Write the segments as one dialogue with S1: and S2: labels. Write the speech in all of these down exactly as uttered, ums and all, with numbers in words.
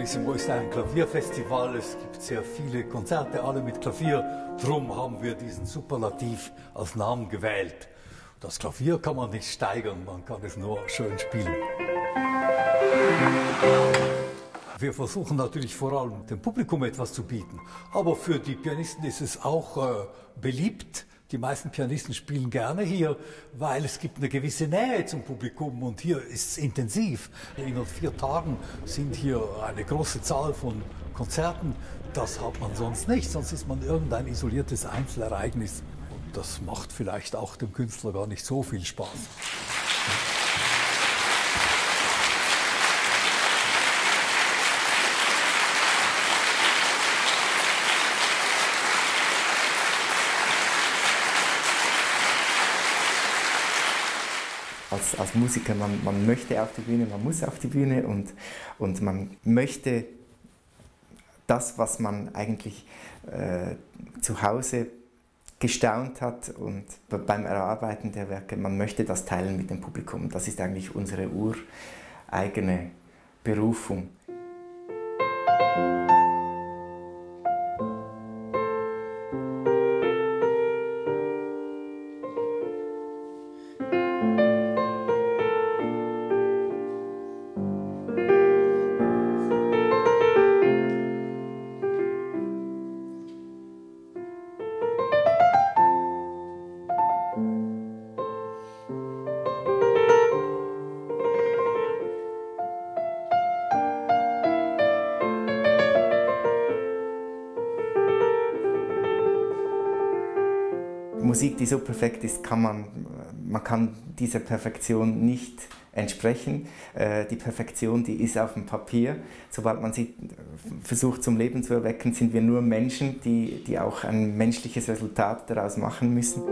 S1: Pianissimo ist ein Klavierfestival, es gibt sehr viele Konzerte, alle mit Klavier. Drum haben wir diesen Superlativ als Namen gewählt. Das Klavier kann man nicht steigern, man kann es nur schön spielen. Wir versuchen natürlich vor allem dem Publikum etwas zu bieten, aber für die Pianisten ist es auch äh, beliebt. Die meisten Pianisten spielen gerne hier, weil es gibt eine gewisse Nähe zum Publikum und hier ist es intensiv. In vier Tagen sind hier eine große Zahl von Konzerten. Das hat man sonst nicht, sonst ist man irgendein isoliertes Einzelereignis. Und das macht vielleicht auch dem Künstler gar nicht so viel Spaß.
S2: Als, als Musiker, man, man möchte auf die Bühne, man muss auf die Bühne und, und man möchte das, was man eigentlich äh, zu Hause gestaunt hat und beim Erarbeiten der Werke, man möchte das teilen mit dem Publikum. Das ist eigentlich unsere ureigene Berufung. Musik, die so perfekt ist, kann man, man kann dieser Perfektion nicht entsprechen. Die Perfektion, die ist auf dem Papier. Sobald man sie versucht zum Leben zu erwecken, sind wir nur Menschen, die, die auch ein menschliches Resultat daraus machen müssen.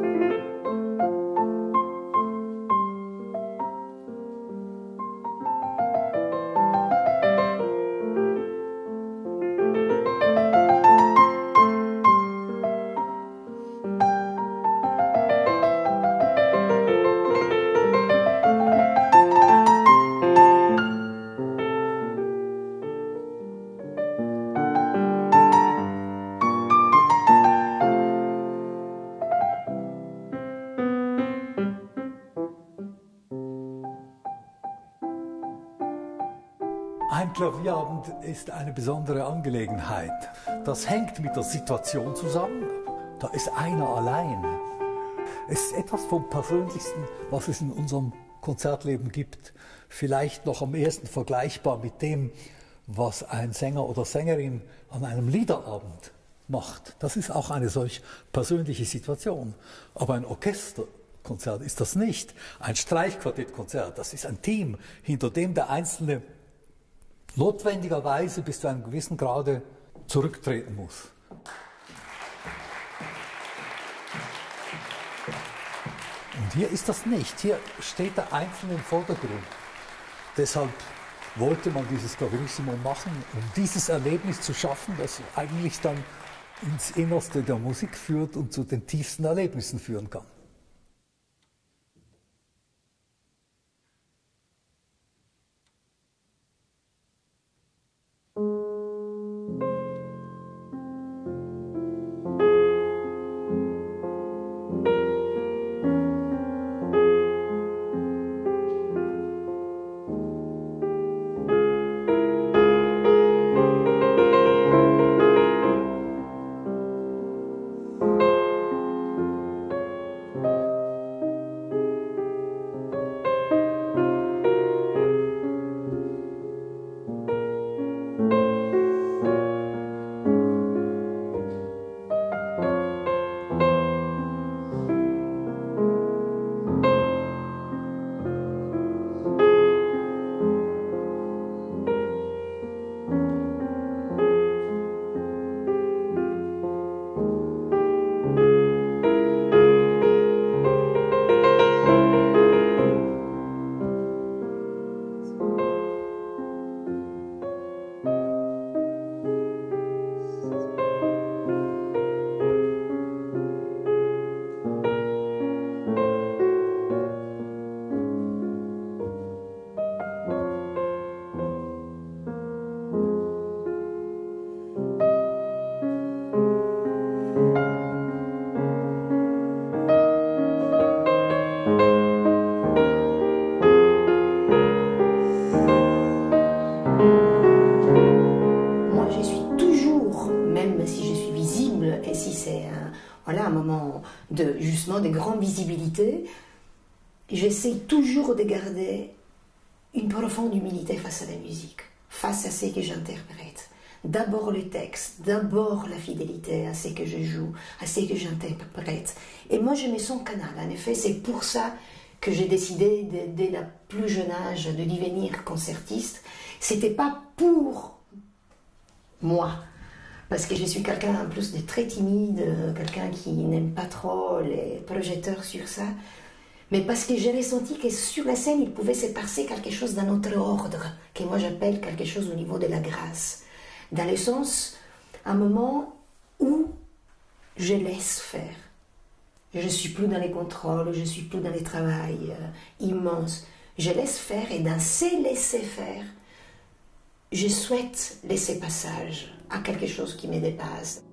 S1: Ein Klavierabend ist eine besondere Angelegenheit. Das hängt mit der Situation zusammen. Da ist einer allein. Es ist etwas vom Persönlichsten, was es in unserem Konzertleben gibt. Vielleicht noch am ehesten vergleichbar mit dem, was ein Sänger oder Sängerin an einem Liederabend macht. Das ist auch eine solch persönliche Situation. Aber ein Orchesterkonzert ist das nicht. Ein Streichquartettkonzert, das ist ein Team, hinter dem der Einzelne notwendigerweise bis zu einem gewissen Grade zurücktreten muss. Und hier ist das nicht. Hier steht der Einzelne im Vordergrund. Deshalb wollte man dieses Klavierissimo machen, um dieses Erlebnis zu schaffen, das eigentlich dann ins Innerste der Musik führt und zu den tiefsten Erlebnissen führen kann.
S3: moments de, justement, de grande visibilité, j'essaie toujours de garder une profonde humilité face à la musique, face à ce que j'interprète. D'abord le texte, d'abord la fidélité à ce que je joue, à ce que j'interprète. Et moi, je me sens canal. En effet, c'est pour ça que j'ai décidé, dès, dès le plus jeune âge, de devenir concertiste. C'était pas pour moi, parce que je suis quelqu'un en plus de très timide, quelqu'un qui n'aime pas trop les projecteurs sur ça, mais parce que j'ai ressenti que sur la scène, il pouvait se passer quelque chose d'un autre ordre, que moi j'appelle quelque chose au niveau de la grâce. Dans le sens, un moment où je laisse faire. Je ne suis plus dans les contrôles, je ne suis plus dans les travails euh, immenses. Je laisse faire et dans ces laisser faire, je souhaite laisser passage à quelque chose qui me dépasse.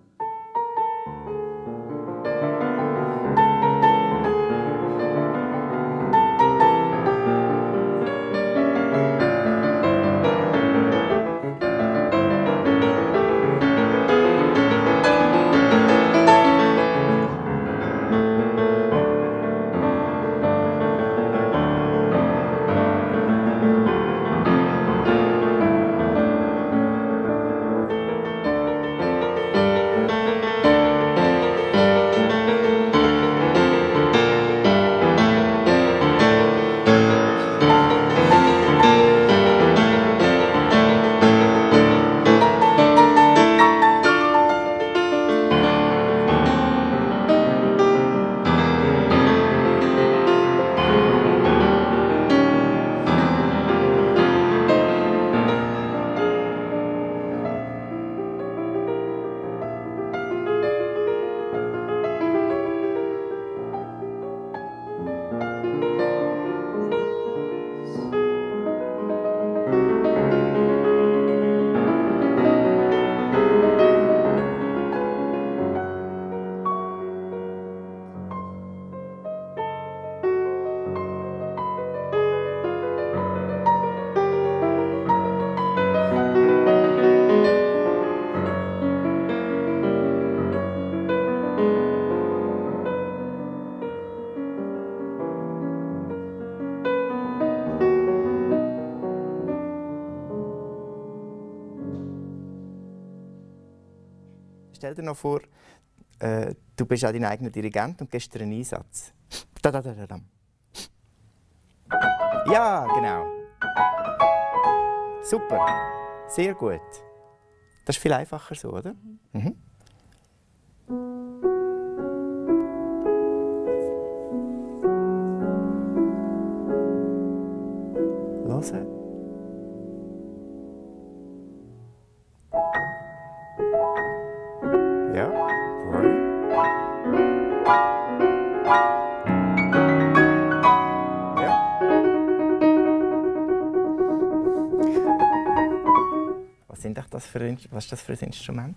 S2: Stell dir noch vor, äh, du bist auch dein eigener Dirigent und gibst dir einen Einsatz. Da, da, da, da, da. Ja, genau. Super, sehr gut. Das ist viel einfacher so, oder? Mhm. Hören. Ja, voll. Ja. Was sind das für ein, was ist das für ein Instrument?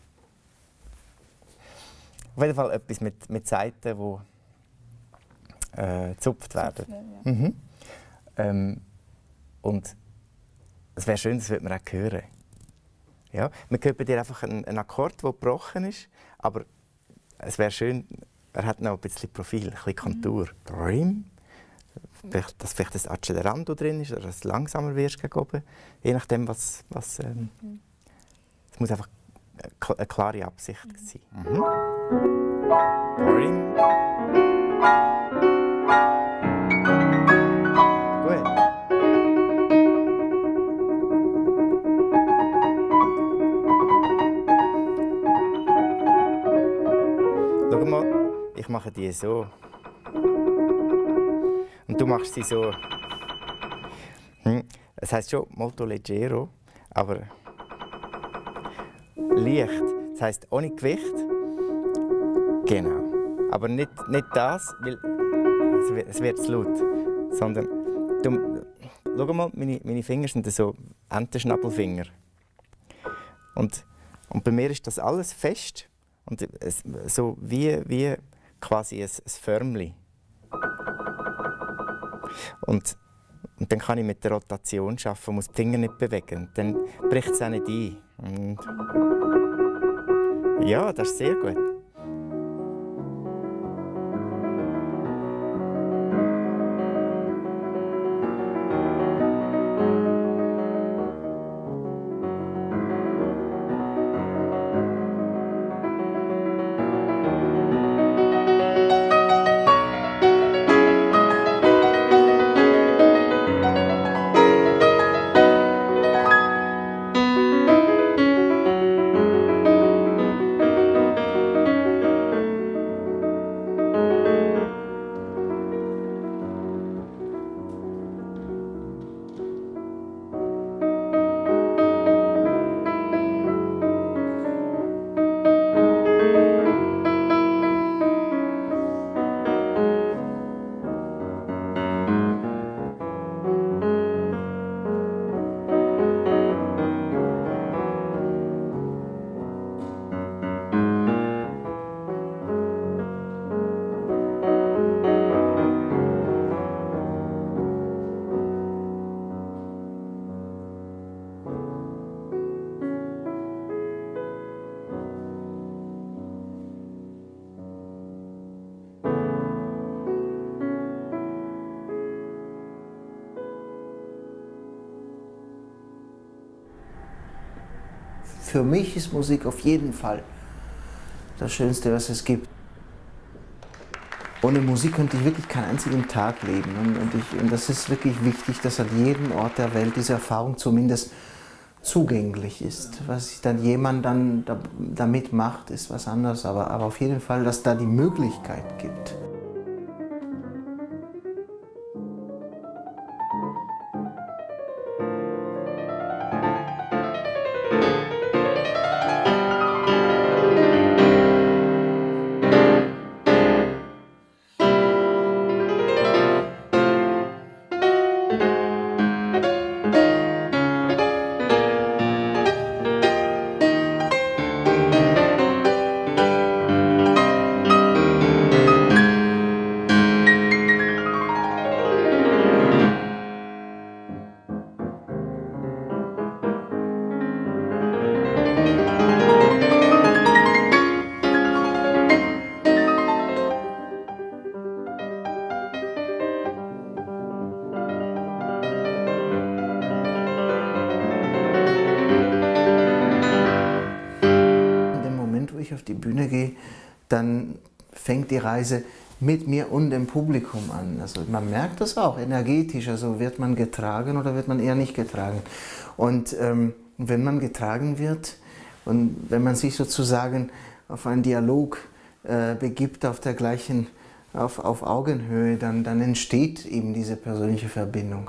S2: Auf jeden Fall etwas mit, mit Saiten, die äh, gezupft werden. Ja. Mhm. Ähm, und es wäre schön, das würde man auch hören. Ja, man hört bei dir einfach einen, einen Akkord, der gebrochen ist, aber es wäre schön, er hat noch ein bisschen Profil, ein bisschen Kontur. Mhm. Vielleicht, dass vielleicht ein Accelerando drin ist oder dass du langsamer wirst gegen oben, je nachdem, was... was ähm, mhm. Es muss einfach eine klare Absicht mhm. sein. Mhm. Boring. Schau mal, ich mache die so. Und du machst sie so. Es heisst schon molto leggero, aber leicht. Das heisst ohne Gewicht. Genau. Aber nicht, nicht das, weil es wird, es wird zu laut. Sondern, du, schau mal, meine, meine Finger sind so Entenschnabelfinger. Und, und bei mir ist das alles fest. Und es, so wie, wie quasi ein, ein Förmchen. Und, und dann kann ich mit der Rotation arbeiten, muss die Finger nicht bewegen. Und dann bricht es auch nicht ein. Und ja, das ist sehr gut.
S4: für mich ist Musik auf jeden Fall das Schönste, was es gibt. Ohne Musik könnte ich wirklich keinen einzigen Tag leben. Und, und, ich, und das ist wirklich wichtig, dass an jedem Ort der Welt diese Erfahrung zumindest zugänglich ist. Was sich dann jemand dann da, damit macht, ist was anderes. Aber, aber auf jeden Fall, dass da die Möglichkeit gibt. Auf die Bühne gehe, dann fängt die Reise mit mir und dem Publikum an. Also man merkt das auch energetisch, also wird man getragen oder wird man eher nicht getragen. Und ähm, wenn man getragen wird und wenn man sich sozusagen auf einen Dialog äh, begibt, auf der gleichen, auf, auf Augenhöhe, dann, dann entsteht eben diese persönliche Verbindung.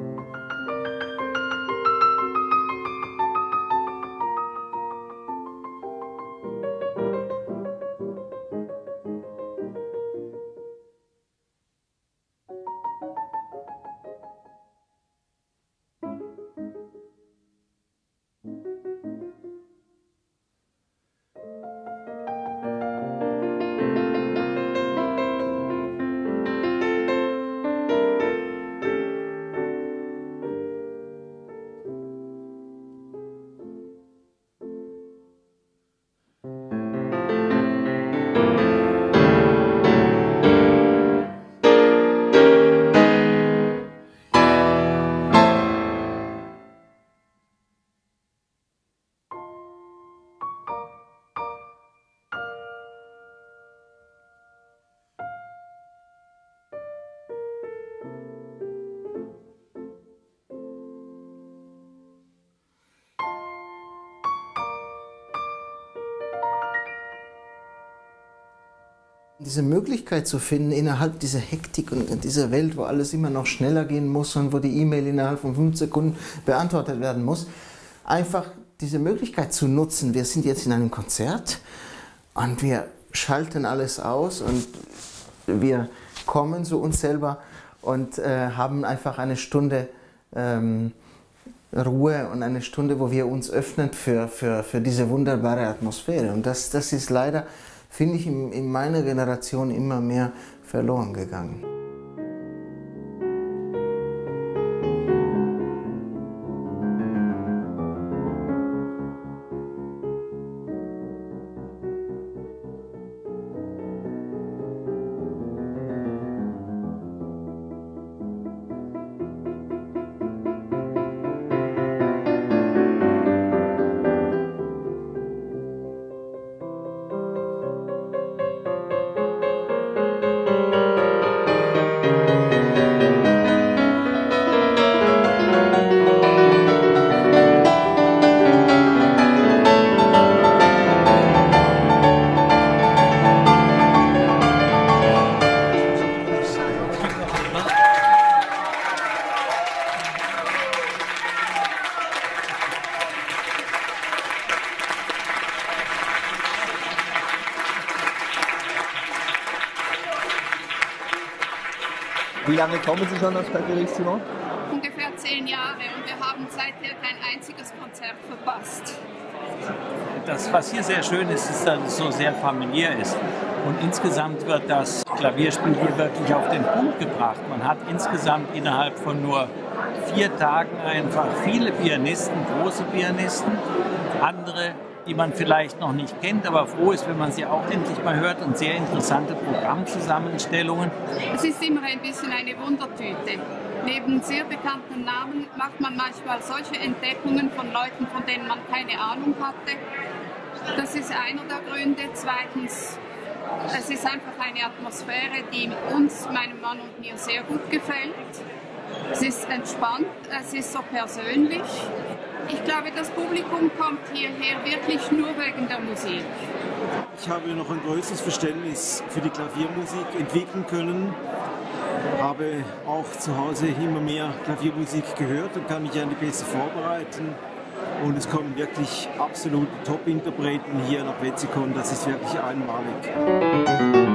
S4: Diese Möglichkeit zu finden, innerhalb dieser Hektik und dieser Welt, wo alles immer noch schneller gehen muss und wo die E-Mail innerhalb von fünf Sekunden beantwortet werden muss, einfach diese Möglichkeit zu nutzen. Wir sind jetzt in einem Konzert und wir schalten alles aus und wir kommen zu uns selber und äh, haben einfach eine Stunde ähm, Ruhe und eine Stunde, wo wir uns öffnen für, für, für diese wunderbare Atmosphäre. Und das, das ist leider, finde ich, in, in meiner Generation immer mehr verloren gegangen.
S5: Wie lange kommen Sie schon aus Caratissimo?
S6: Ungefähr zehn Jahre und wir haben seither kein einziges Konzert verpasst.
S7: Das, was hier sehr schön ist, ist, dass es so sehr familiär ist. Und insgesamt wird das Klavierspiel hier wirklich auf den Punkt gebracht. Man hat insgesamt innerhalb von nur vier Tagen einfach viele Pianisten, große Pianisten, andere, die man vielleicht noch nicht kennt, aber froh ist, wenn man sie auch endlich mal hört, und sehr interessante Programmzusammenstellungen.
S6: Es ist immer ein bisschen eine Wundertüte. Neben sehr bekannten Namen macht man manchmal solche Entdeckungen von Leuten, von denen man keine Ahnung hatte. Das ist einer der Gründe. Zweitens, es ist einfach eine Atmosphäre, die uns, meinem Mann und mir, sehr gut gefällt. Es ist entspannt, es ist so persönlich. Ich glaube, das Publikum kommt hierher wirklich nur wegen der Musik.
S8: Ich habe noch ein größeres Verständnis für die Klaviermusik entwickeln können. Habe auch zu Hause immer mehr Klaviermusik gehört und kann mich ein bisschen besser vorbereiten. Und es kommen wirklich absolute Top-Interpreten hier nach Wetzikon. Das ist wirklich einmalig.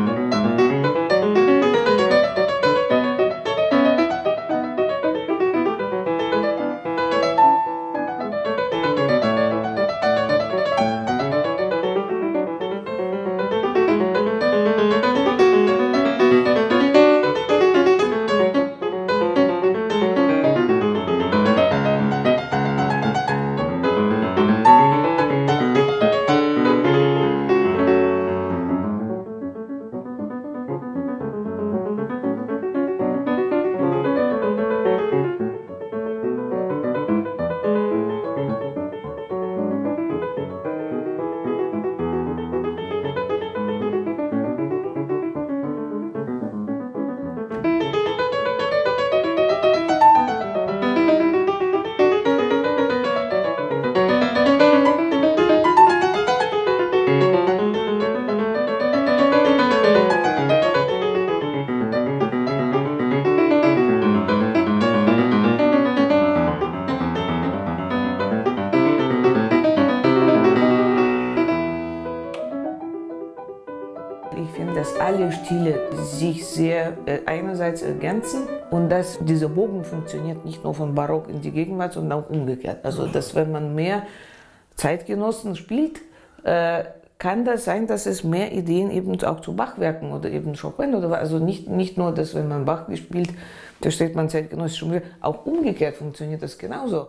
S9: Dass alle Stile sich sehr äh, einerseits ergänzen und dass dieser Bogen funktioniert nicht nur von Barock in die Gegenwart, sondern auch umgekehrt. Also dass wenn man mehr Zeitgenossen spielt, äh, kann das sein, dass es mehr Ideen eben auch zu Bachwerken oder eben Chopin oder also nicht, nicht nur, dass wenn man Bach gespielt, da steht man zeitgenössisch schon wieder, auch umgekehrt funktioniert das genauso.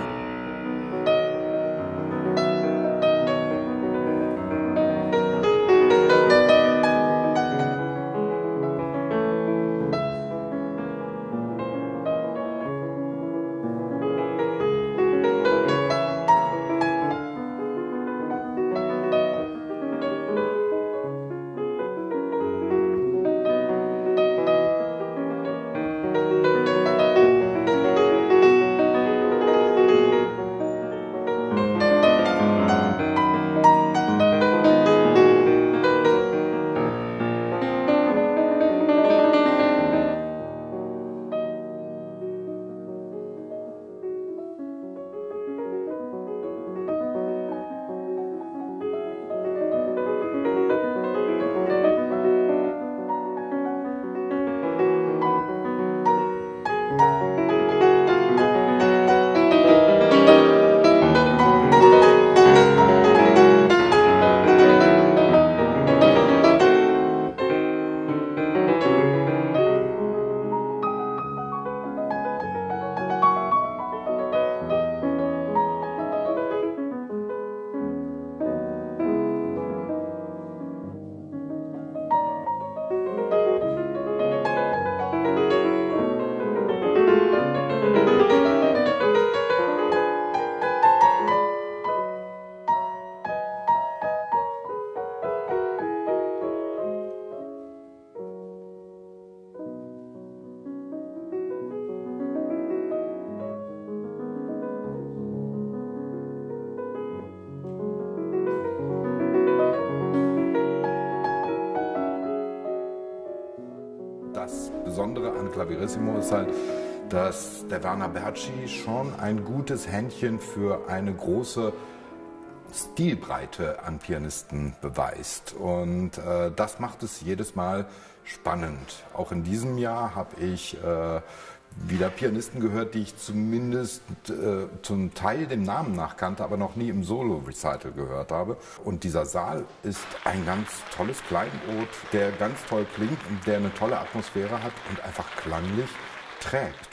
S10: Das Besondere an Klavierissimo ist halt, dass der Werner Bertschi schon ein gutes Händchen für eine große Stilbreite an Pianisten beweist. Und äh, das macht es jedes Mal spannend. Auch in diesem Jahr habe ich äh, wieder Pianisten gehört, die ich zumindest äh, zum Teil dem Namen nach kannte, aber noch nie im Solo-Recital gehört habe. Und dieser Saal ist ein ganz tolles Kleinod, der ganz toll klingt und der eine tolle Atmosphäre hat und einfach klanglich trägt.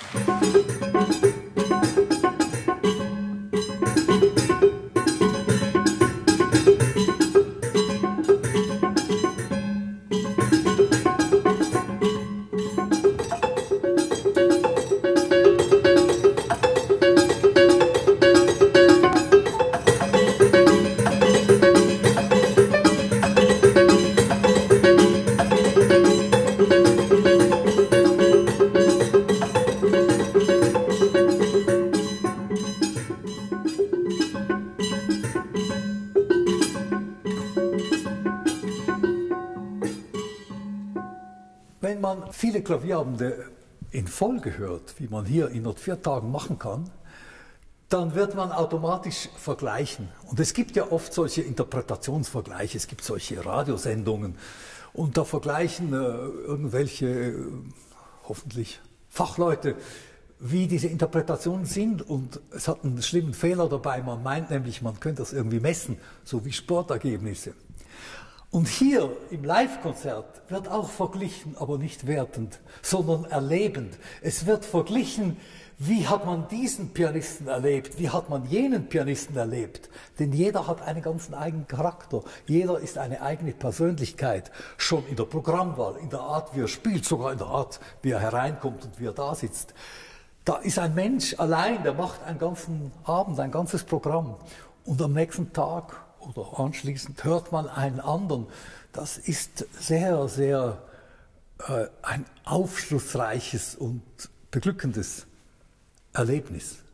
S1: Wenn man viele Klavierabende in Folge hört, wie man hier in nur vier Tagen machen kann, dann wird man automatisch vergleichen. Und es gibt ja oft solche Interpretationsvergleiche, es gibt solche Radiosendungen und da vergleichen äh, irgendwelche, äh, hoffentlich Fachleute, wie diese Interpretationen sind, und es hat einen schlimmen Fehler dabei, man meint nämlich, man könnte das irgendwie messen, so wie Sportergebnisse. Und hier im Live-Konzert wird auch verglichen, aber nicht wertend, sondern erlebend. Es wird verglichen, wie hat man diesen Pianisten erlebt, wie hat man jenen Pianisten erlebt. Denn jeder hat einen ganz eigenen Charakter, jeder ist eine eigene Persönlichkeit, schon in der Programmwahl, in der Art, wie er spielt, sogar in der Art, wie er hereinkommt und wie er da sitzt. Da ist ein Mensch allein, der macht einen ganzen Abend, ein ganzes Programm, und am nächsten Tag oder anschließend hört man einen anderen. Das ist sehr, sehr äh, ein aufschlussreiches und beglückendes Erlebnis.